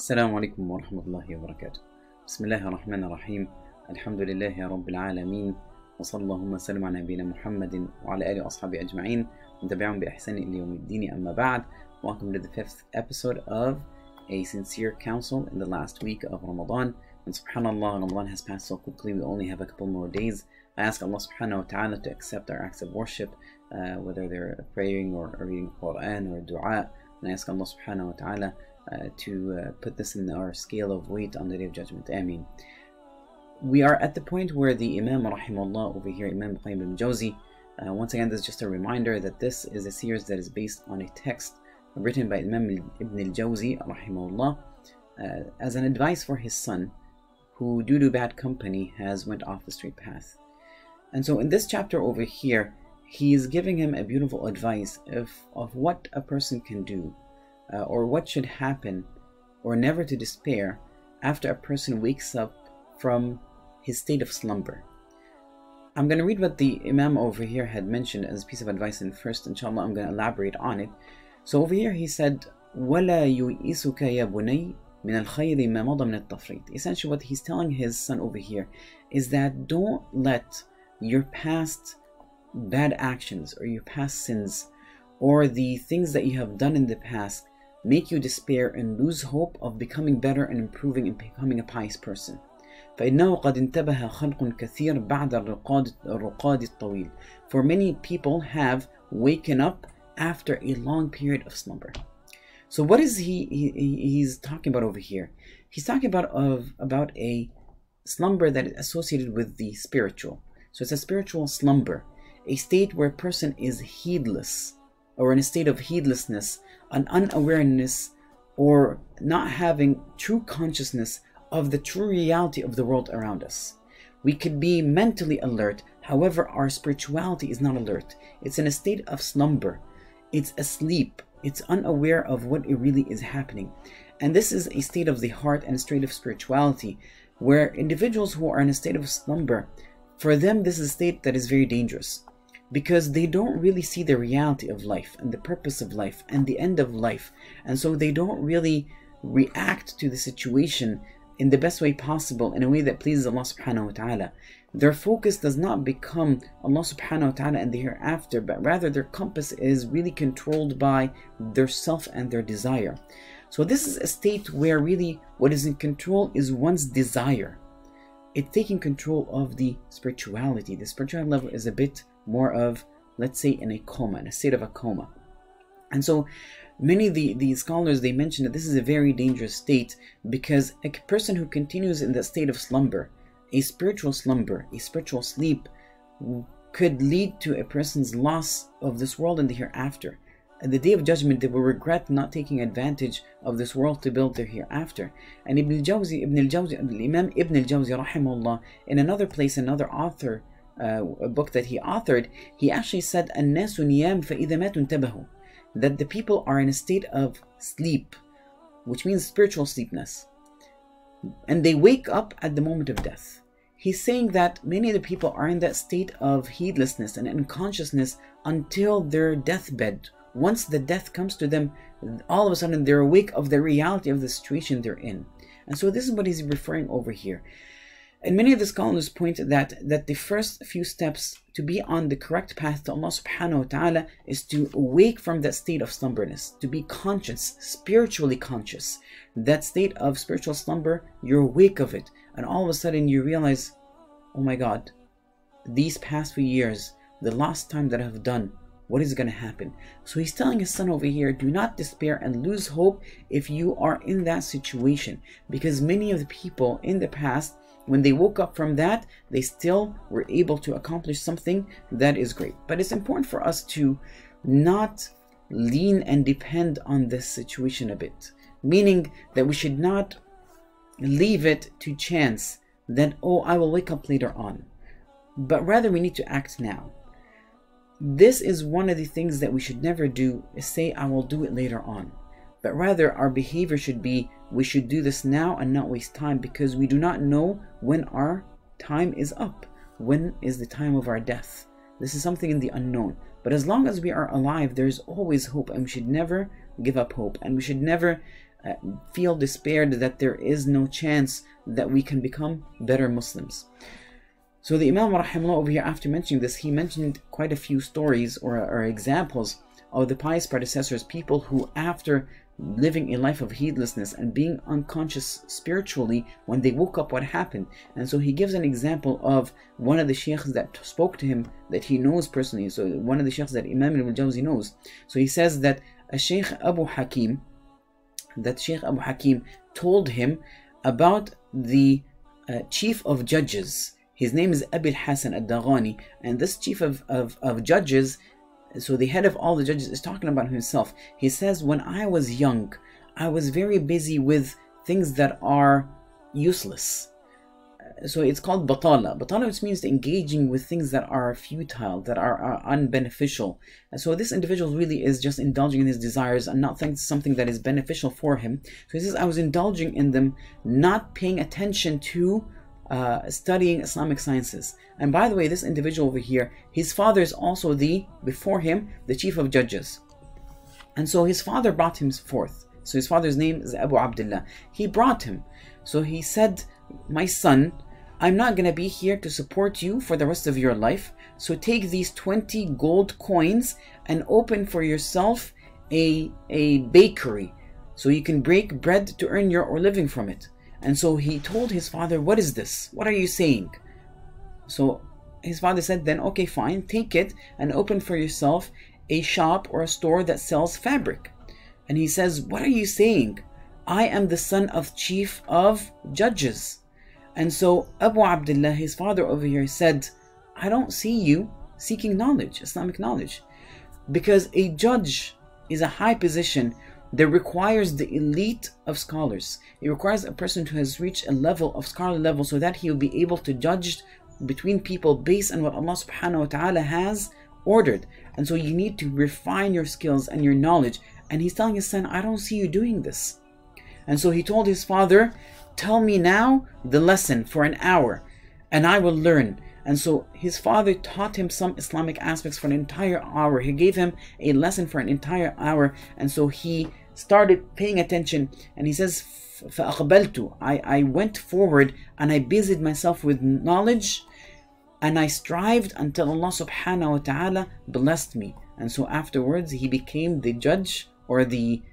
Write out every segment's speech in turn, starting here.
السلام عليكم ورحمة الله وبركاته. بسم الله الرحمن الرحيم. الحمد لله رب العالمين، وصلى اللهم وسلم على نبينا محمد وعلى آله وأصحابه أجمعين وتابعهم بإحسان إلى يوم الدين. أما بعد, welcome to the 5th episode of A Sincere Counsel in the last week of Ramadan. And subhanAllah, Ramadan has passed so quickly, we only have a couple more days. I ask Allah subhanahu wa ta'ala to accept our acts of worship, whether they're praying or reading Quran or dua. And I ask Allah subhanahu wa ta'ala to put this in our scale of weight on the Day of Judgment. Ameen. We are at the point where the Imam rahimahullah over here, Imam al-Jawzi, once again, this is just a reminder that this is a series that is based on a text written by Imam ibn al-Jawzi rahimahullah as an advice for his son, who due to bad company has went off the straight path. And so in this chapter over here, he is giving him a beautiful advice of what a person can do, or what should happen, or never to despair after a person wakes up from his state of slumber. I'm going to read what the Imam over here had mentioned as a piece of advice, and first, inshallah, I'm going to elaborate on it. So over here he said, وَلَا يُيْئِسُكَ يَا بُنَيْ مِنَ الْخَيْرِ مَا مَضَى مِنَ التَّفْرِيطِ. Essentially what he's telling his son over here is that don't let your past bad actions or your past sins or the things that you have done in the past make you despair and lose hope of becoming better and improving and becoming a pious person. فإنه قد انتبه خلق كثير بعد الرقاد الطويل. For many people have waken up after a long period of slumber. So what is he's talking about over here? He's talking about a slumber that is associated with the spiritual. So it's a spiritual slumber, a state where a person is heedless, or in a state of heedlessness, an unawareness, or not having true consciousness of the true reality of the world around us. We could be mentally alert, however our spirituality is not alert. It's in a state of slumber. It's asleep. It's unaware of what it really is happening. And this is a state of the heart and a state of spirituality, where individuals who are in a state of slumber, for them this is a state that is very dangerous, because they don't really see the reality of life and the purpose of life and the end of life. And so they don't really react to the situation in the best way possible, in a way that pleases Allah subhanahu wa ta'ala. Their focus does not become Allah subhanahu wa ta'ala and the hereafter, but rather their compass is really controlled by their self and their desire. So this is a state where really what is in control is one's desire. It's taking control of the spirituality. The spiritual level is a bit more of, let's say, in a coma, in a state of a coma. And so many of the scholars, they mention that this is a very dangerous state, because a person who continues in that state of slumber, a spiritual sleep, could lead to a person's loss of this world and the hereafter. At the Day of Judgment, they will regret not taking advantage of this world to build their hereafter. And Imam Ibn al-Jawzi rahimahullah, in another place, another author, a book that he authored, he actually said, الناس نيام فإذا ماتوا انتبهوا, that the people are in a state of sleep, which means spiritual sleepness, and they wake up at the moment of death. He's saying that many of the people are in that state of heedlessness and unconsciousness until their deathbed. Once the death comes to them, all of a sudden they're awake of the reality of the situation they're in. And so this is what he's referring over here. And many of the scholars point that the first few steps to be on the correct path to Allah subhanahu wa ta'ala is to awake from that state of slumberness, to be conscious, spiritually conscious. That state of spiritual slumber, you're awake of it, and all of a sudden you realize, oh my God, these past few years, the last time that I've done, what is going to happen? So he's telling his son over here, do not despair and lose hope if you are in that situation, because many of the people in the past, when they woke up from that, they still were able to accomplish something that is great. But it's important for us to not lean and depend on this situation a bit, meaning that we should not leave it to chance that, oh, I will wake up later on, but rather we need to act now. This is one of the things that we should never do, is say, I will do it later on. But rather our behavior should be, we should do this now and not waste time, because we do not know when our time is up. When is the time of our death? This is something in the unknown. But as long as we are alive, there is always hope, and we should never give up hope, and we should never feel despaired that there is no chance that we can become better Muslims. So the Imam rahimahullah over here, after mentioning this, he mentioned quite a few stories or examples of the pious predecessors, people who after living a life of heedlessness and being unconscious spiritually, when they woke up, what happened. And so he gives an example of one of the sheikhs that spoke to him, that he knows personally. So one of the sheikhs that Imam al-Jawzi knows. So he says that Sheikh Abu Hakim told him about the chief of judges. His name is Abil Hassan al-Daghani, and this chief of judges, so the head of all the judges, is talking about himself. He says, when I was young, I was very busy with things that are useless. So it's called batala. Batala, which means engaging with things that are futile, that are unbeneficial. And so this individual really is just indulging in his desires and not thinking something that is beneficial for him. So he says, I was indulging in them, not paying attention to studying Islamic sciences. And by the way, this individual over here, his father is also before him, the chief of judges. And so his father brought him forth. So his father's name is Abu Abdullah. He brought him. So he said, my son, I'm not going to be here to support you for the rest of your life. So take these 20 gold coins and open for yourself a bakery, so you can bake bread to earn your living from it. And so he told his father, what is this? What are you saying? So his father said, then okay, fine, take it and open for yourself a shop or a store that sells fabric. And he says, what are you saying? I am the son of chief of judges. And so Abu Abdullah, his father over here, said, I don't see you seeking knowledge, Islamic knowledge, because a judge is a high position that requires the elite of scholars. It requires a person who has reached a level of scholarly level so that he will be able to judge between people based on what Allah subhanahu wa ta'ala has ordered. And so you need to refine your skills and your knowledge. And he's telling his son, I don't see you doing this. And so he told his father, tell me now the lesson for an hour and I will learn. And so his father taught him some Islamic aspects for an entire hour. He gave him a lesson for an entire hour. And so he started paying attention, and he says, فَأَقْبَلْتُ, I went forward and I busied myself with knowledge, and I strived until Allah subhanahu wa ta'ala blessed me. And so afterwards he became the judge, or the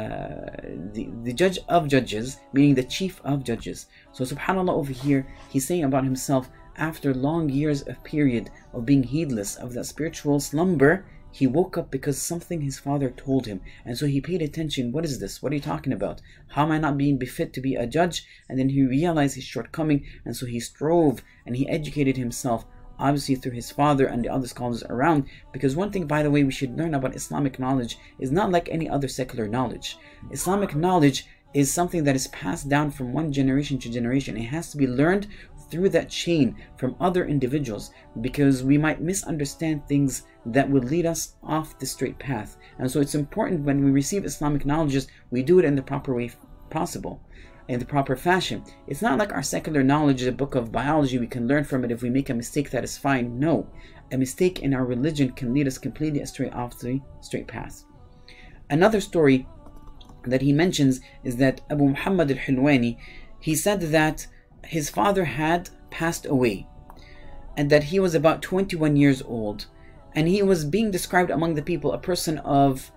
judge of judges, meaning the chief of judges. So subhanallah, over here he's saying about himself, after long years of period of being heedless of that spiritual slumber, he woke up because something his father told him. And so he paid attention. What is this? What are you talking about? How am I not being befit to be a judge? And then he realized his shortcoming. And so he strove and he educated himself, obviously through his father and the other scholars around. Because one thing, by the way, we should learn about Islamic knowledge is not like any other secular knowledge. Islamic knowledge is something that is passed down from one generation to generation. It has to be learned through that chain from other individuals, because we might misunderstand things that would lead us off the straight path. And so it's important when we receive Islamic knowledge, we do it in the proper way possible, in the proper fashion. It's not like our secular knowledge is a book of biology, we can learn from it. If we make a mistake, that is fine. No, a mistake in our religion can lead us completely astray off the straight path. Another story that he mentions is that Abu Muhammad al-Hulwani, he said that his father had passed away and that he was about 21 years old, and he was being described among the people a person of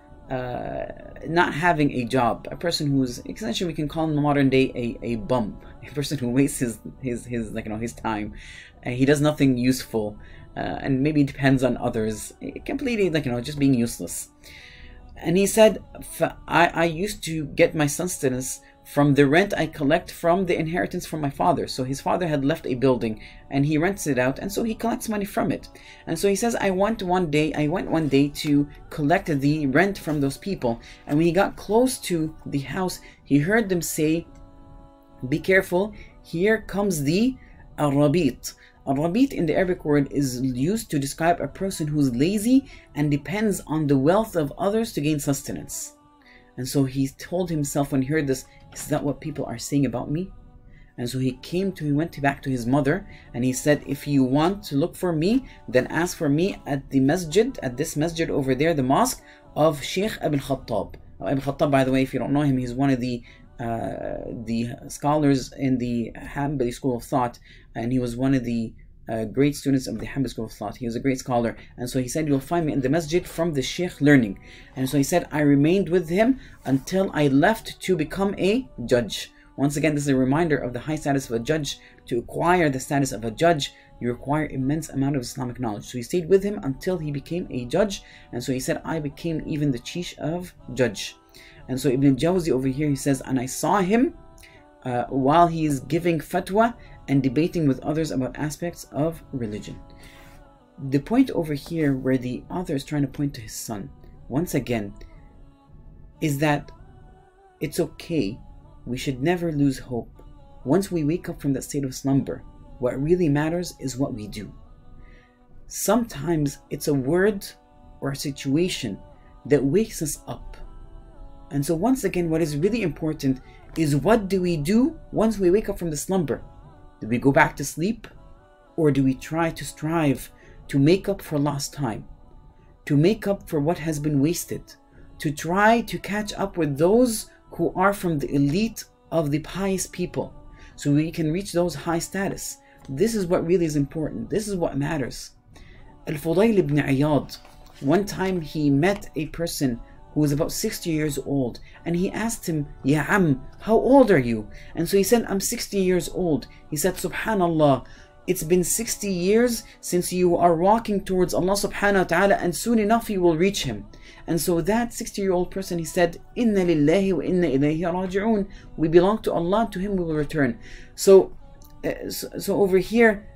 not having a job, a person who's essentially, we can call in the modern day a bum, a person who wastes his time, and he does nothing useful, and maybe depends on others, completely just being useless. And he said, I used to get my sustenance from the rent I collect from the inheritance from my father. So his father had left a building and he rents it out, and so he collects money from it. And so he says, I went one day to collect the rent from those people, and when he got close to the house, he heard them say, be careful, here comes the al-Rabit. Al-Rabit in the Arabic word is used to describe a person who's lazy and depends on the wealth of others to gain sustenance. And so he told himself when he heard this, is that what people are saying about me? And so he went back to his mother, and he said, if you want to look for me, then ask for me at the masjid, at this masjid over there, the mosque of Sheikh Ibn Khattab. Ibn Khattab, by the way, if you don't know him, he's one of the scholars in the Hanbali school of thought, and he was one of the great students of the Hanbali school of thought. He was a great scholar, and so he said, you'll find me in the masjid from the sheikh learning. And so he said, I remained with him until I left to become a judge. Once again, this is a reminder of the high status of a judge. To acquire the status of a judge, you require immense amount of Islamic knowledge. So he stayed with him until he became a judge, and so he said, I became even the chief of judge. And so Ibn al-Jawzi over here, he says, and I saw him while he is giving fatwa and debating with others about aspects of religion. The point over here where the author is trying to point to his son, once again, is that it's okay. We should never lose hope. Once we wake up from that state of slumber, what really matters is what we do. Sometimes it's a word or a situation that wakes us up. And so once again, what is really important is, what do we do once we wake up from the slumber? Do we go back to sleep? Or do we try to strive to make up for lost time? To make up for what has been wasted? To try to catch up with those who are from the elite of the pious people, so we can reach those high status. This is what really is important. This is what matters. Al-Fudayl ibn Iyad, one time he met a person who was about 60 years old, and he asked him, Ya Am, how old are you? And so he said, I'm 60 years old. He said, Subhanallah, it's been 60 years since you are walking towards Allah subhanahu wa ta'ala, and soon enough you will reach him. And so that 60-year-old person, he said, Inna lillahi wa inna ilayhi raji'un. We belong to Allah, to him we will return. So over here,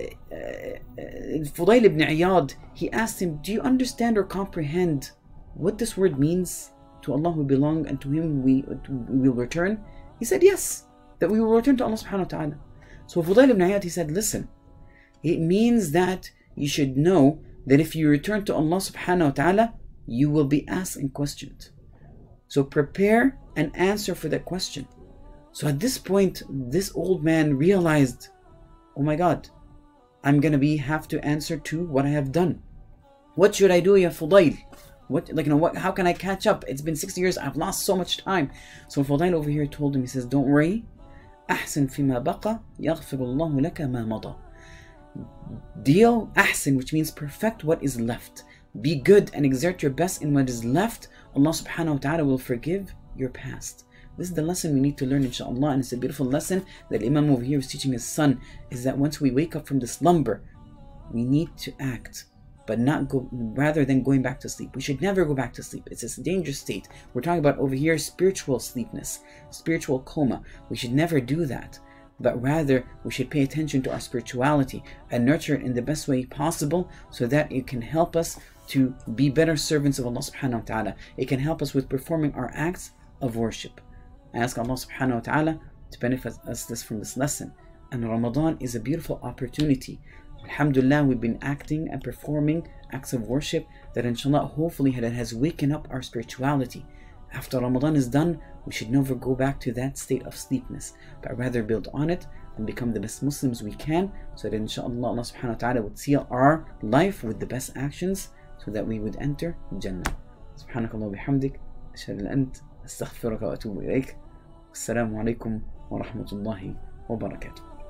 Fudayl ibn Iyad, he asked him, do you understand or comprehend what this word means? To Allah we belong, and to him we will return. He said, yes, that we will return to Allah subhanahu wa ta'ala. So Fudayl ibn Iyad, he said, listen, it means that you should know that if you return to Allah subhanahu wa ta'ala, you will be asked and questioned. So prepare an answer for that question. So at this point, this old man realized, oh my God, I'm gonna have to answer to what I have done. What should I do, ya Fudayl? How can I catch up? It's been 60 years, I've lost so much time. So Fudayl over here told him, he says, don't worry. أحسن فيما بقى يغفر الله لك ما مضى. Deal ahsin, which means perfect what is left. Be good and exert your best in what is left. Allah subhanahu wa ta'ala will forgive your past. This is the lesson we need to learn, inshallah, and it's a beautiful lesson that Imam over here is teaching his son, is that once we wake up from the slumber, we need to act, but rather than going back to sleep. We should never go back to sleep. It's a dangerous state. We're talking about over here spiritual sleepness, spiritual coma. We should never do that, but rather we should pay attention to our spirituality and nurture it in the best way possible, so that it can help us to be better servants of Allah subhanahu wa ta'ala. It can help us with performing our acts of worship. I ask Allah subhanahu wa ta'ala to benefit us from this lesson. And Ramadan is a beautiful opportunity. Alhamdulillah, we've been acting and performing acts of worship that inshallah, hopefully it has wakened up our spirituality. After Ramadan is done, we should never go back to that state of sleepness, but rather build on it and become the best Muslims we can, so that inshallah Allah subhanahu wa ta'ala would seal our life with the best actions, so that we would enter Jannah. Subhanakallah bihamdik, ashhadu an ant, astaghfiruka wa atubu ilayk. Assalamu alaikum wa rahmatullahi wa barakatuh.